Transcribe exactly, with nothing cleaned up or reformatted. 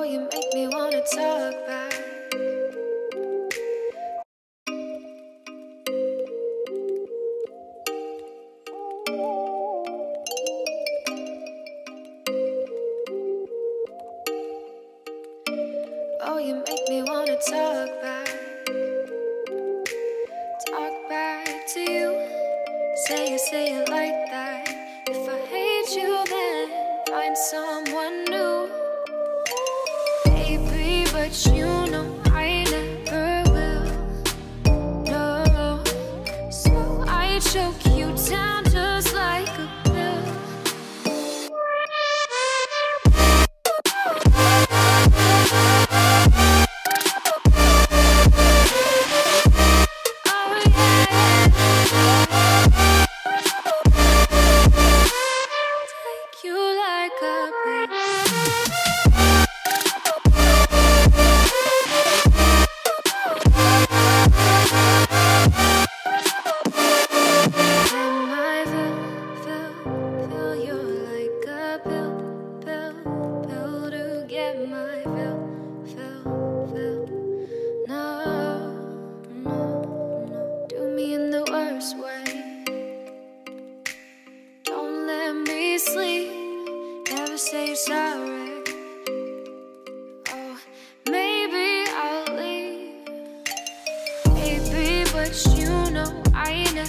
you make me wanna talk back. Oh, you make me wanna talk back. Talk back to you. Say it, say it like that. If I hate you, then find someone new. Baby, but you know I never will. No, so I choke you down just like a pill. Say sorry. Oh, maybe I'll leave. Baby, but you